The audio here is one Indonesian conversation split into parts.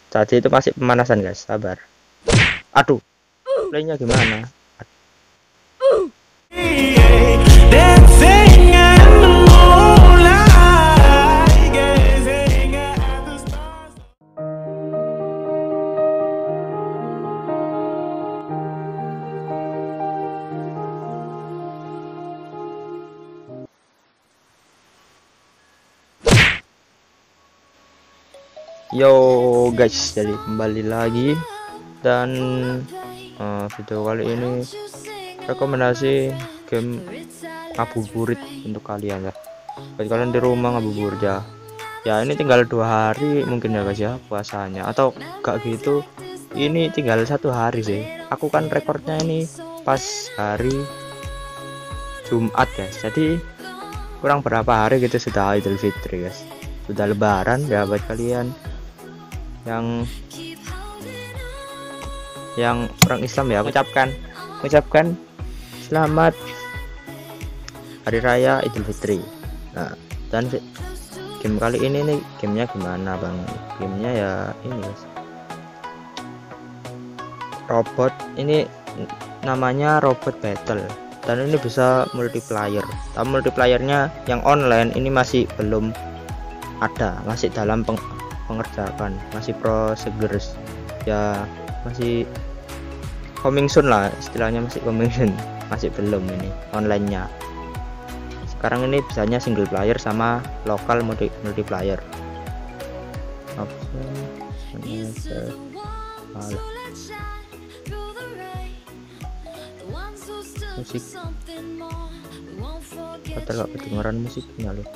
Tadi itu masih pemanasan guys, sabar. Aduh, playnya gimana? Yo guys, jadi kembali lagi dan video kali ini rekomendasi game ngabuburit untuk kalian ya. Bagi kalian di rumah ngabuburit ya. Ya ini tinggal 2 hari mungkin ya guys ya puasanya, atau gak gitu. Ini tinggal 1 hari sih. Aku kan rekornya ini pas hari Jumat guys. Jadi kurang berapa hari gitu sudah Idul Fitri guys. Sudah Lebaran ya buat kalian yang orang Islam ya, mengucapkan selamat hari raya Idul Fitri. Nah, dan game kali ini nih, gamenya gimana bang? Gamenya ya ini guys, robot, ini namanya robot battle, dan ini bisa multiplayer. Tapi multiplayernya yang online ini masih belum ada, masih dalam pengerjaan, masih progress ya, masih coming soon lah istilahnya, masih coming soon, masih belum ini onlinenya. Sekarang ini bisanya single player sama lokal multiplayer. Musik atau gak kedengaran musiknya loh.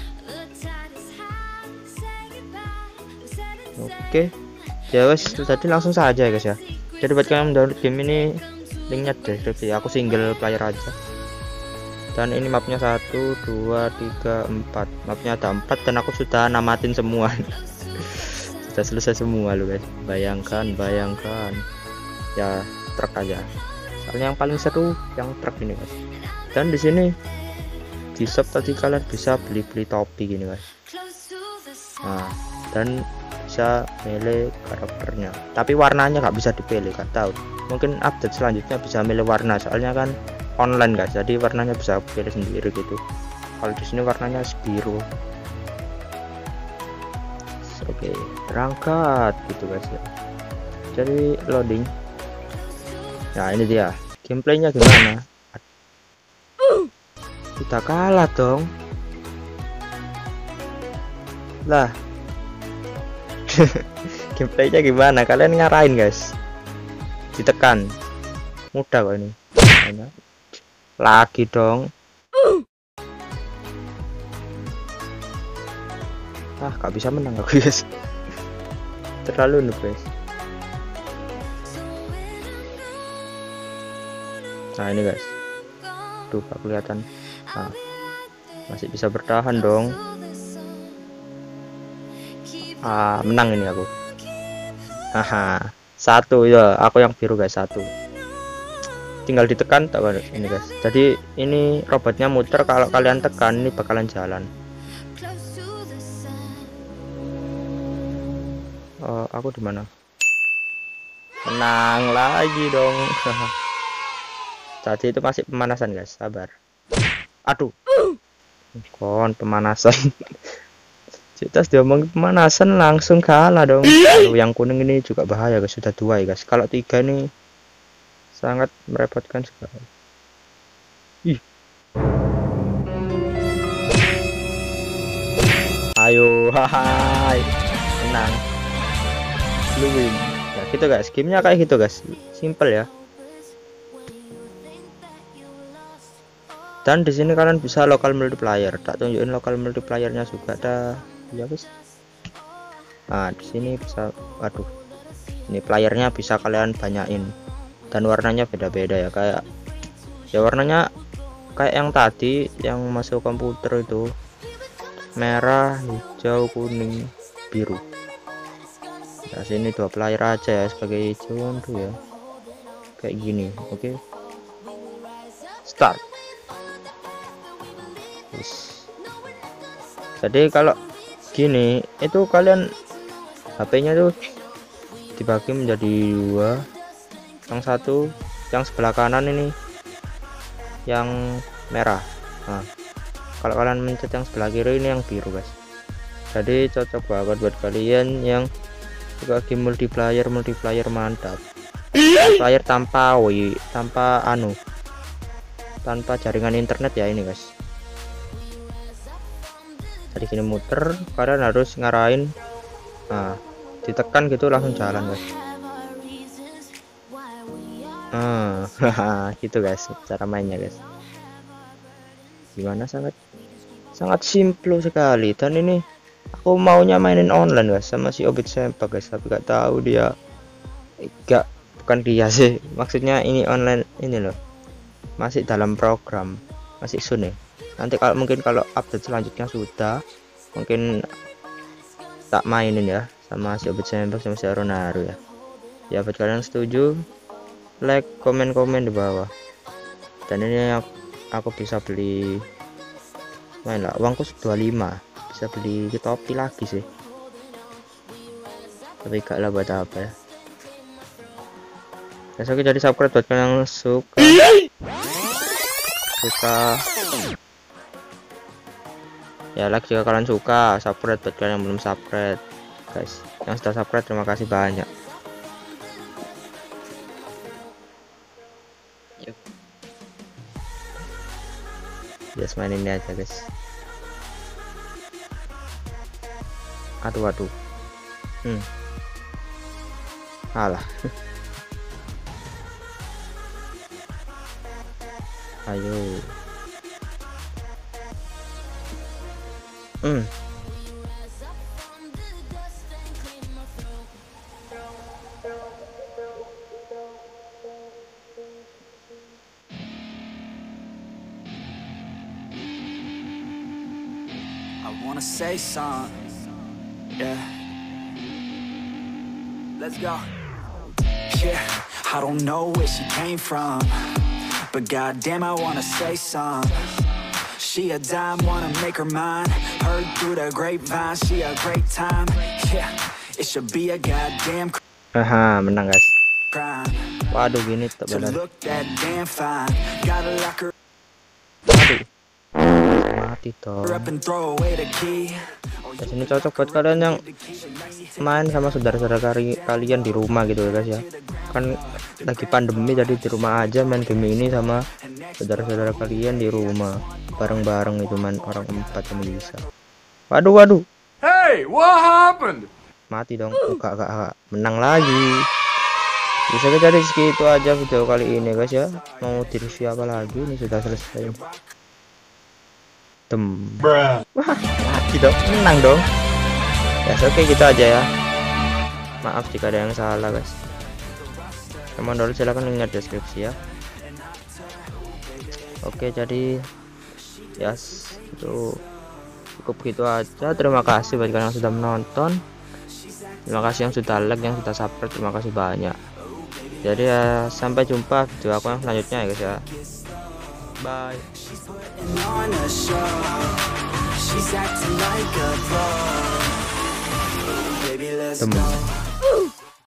Oke ya wes, tadi langsung saja ya guys ya. Jadi buat kalian download game ini, linknya di deskripsi. Aku single player aja, dan ini mapnya 1, 2, 3, 4. Mapnya ada 4 dan aku sudah namatin semua. Sudah selesai semua loh guys. Bayangkan ya, truk aja. Soalnya yang paling seru yang truk ini guys. Dan di sini di shop tadi kalian bisa beli topi gini guys. Nah, dan bisa milih karakternya, tapi warnanya nggak bisa dipilih, kan tahu. Mungkin update selanjutnya bisa milih warna, soalnya kan online guys, jadi warnanya bisa pilih sendiri gitu. Kalau di sini warnanya biru. Oke, berangkat gitu guys ya. Jadi loading. Nah ini dia gameplaynya gimana. Kita kalah dong lah. Gameplaynya gimana, kalian ngarahin guys, ditekan mudah kok ini. Lagi dong. Gak bisa menang aku guys, terlalu noob guys. Nah ini guys, tuh gak kelihatan. Nah, masih bisa bertahan dong. Menang ini aku. Haha, 1 ya, aku yang biru guys, 1. Tinggal ditekan tak ini guys. Jadi ini robotnya muter, kalau kalian tekan ini bakalan jalan. Aku di mana? Menang lagi dong. Tadi itu masih pemanasan guys, sabar. Aduh, kon pemanasan. Kita diomongin pemanasan langsung kalah dong. Lalu yang kuning ini juga bahaya guys, sudah 2 ya guys. Kalau 3 ini sangat merepotkan sekali. Ih. Ayo, hai. Menang. Win. Ya gitu guys, gamenya kayak gitu guys. Simple ya. Dan di sini kalian bisa lokal multiplayer. Tak tunjukin lokal multiplayernya juga ada. Ya guys. Nah di sini bisa, waduh, ini playernya bisa kalian banyain, dan warnanya beda-beda ya, kayak ya warnanya kayak yang tadi yang masuk komputer itu, merah, hijau, kuning, biru. Nah sini 2 player aja ya sebagai hijau tuh ya, kayak gini. Oke, start. Jadi kalau gini itu kalian HP-nya tuh dibagi menjadi dua. Yang satu yang sebelah kanan ini yang merah. Nah, kalau kalian mencet yang sebelah kiri ini yang biru guys. Jadi cocok banget buat kalian yang suka game multiplayer mantap. Multiplayer tanpa tanpa jaringan internet ya ini guys. Dari sini muter, kalian harus ngarahin, nah ditekan gitu langsung jalan guys. Gitu guys cara mainnya guys. Gimana, sangat simple sekali. Dan ini aku maunya mainin online guys sama si Obit Sempak guys, tapi gak tahu dia bukan dia sih, maksudnya ini online ini loh, masih dalam program, masih sun ya. Nanti mungkin kalau update selanjutnya sudah, mungkin tak mainin ya sama si Obit Sempak sama si Aronaru ya. Ya buat kalian setuju, like, komen di bawah. Dan ini aku bisa beli, main lah, uangku 25, bisa beli topi lagi sih, tapi gak lah buat apa ya. Oke, jadi subscribe buat kalian yang suka ya, like jika kalian suka, subscribe buat kalian yang belum subscribe guys. Yang sudah subscribe terima kasih banyak. Just main ini aja guys. Aduh alah. Ayo. I wanna say something, yeah. Let's go. Yeah, I don't know where she came from, but goddamn, I wanna say something. She a dime, wanna make her mine. Heard through the grapevine, she a great time. Yeah, it should be a goddamn Menang guys. crime Waduh, gini tak to benar. look that damn fine. Gotta lock her Mati toh. up and throw away the key. Di sini cocok buat kalian yang main sama saudara-saudara kalian di rumah gitu ya guys ya. Kan lagi pandemi, jadi di rumah aja main game ini sama saudara-saudara kalian di rumah. Bareng-bareng itu main orang 4 yang bisa. Waduh. Hey, what happened? Mati dong. Enggak. Menang lagi. Bisa kita jadi segitu aja video kali ini guys ya. Mau di review apa lagi, ini sudah selesai. Wah, mati dong, menang dong. Ya, oke gitu aja ya. Maaf jika ada yang salah guys. Teman dulu silahkan lihat deskripsi ya. Oke, jadi ya itu cukup gitu aja. Terima kasih buat kalian yang sudah menonton. Terima kasih yang sudah like, yang sudah subscribe, terima kasih banyak. Jadi ya, sampai jumpa video aku yang selanjutnya ya guys ya. Bye. on a show. She's acting like a pro. Baby, let's go.